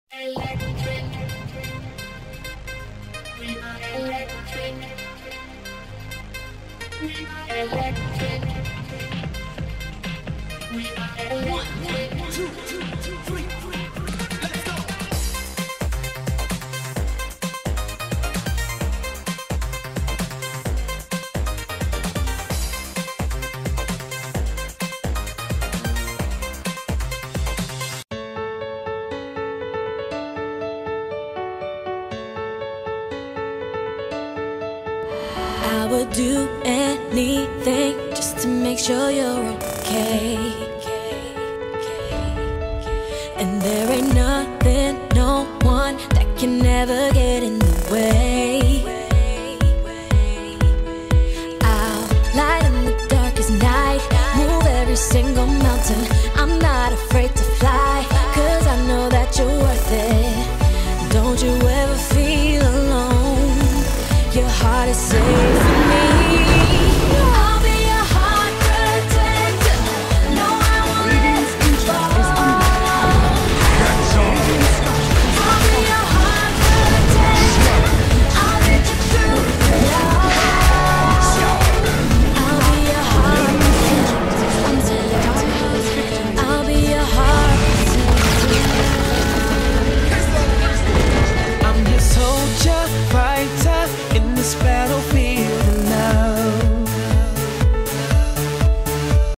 Electric, we are electric, we are electric, we are electric. 1, 2, 3, 4, let's go. I would do anything just to make sure you're okay. And there ain't nothing, no one that can ever get in the way. I'll light in the darkest night, move every single mountain. I'm not afraid to fly, 'cause I know that you're worth it. Don't you ever feel alone, your heart is safe.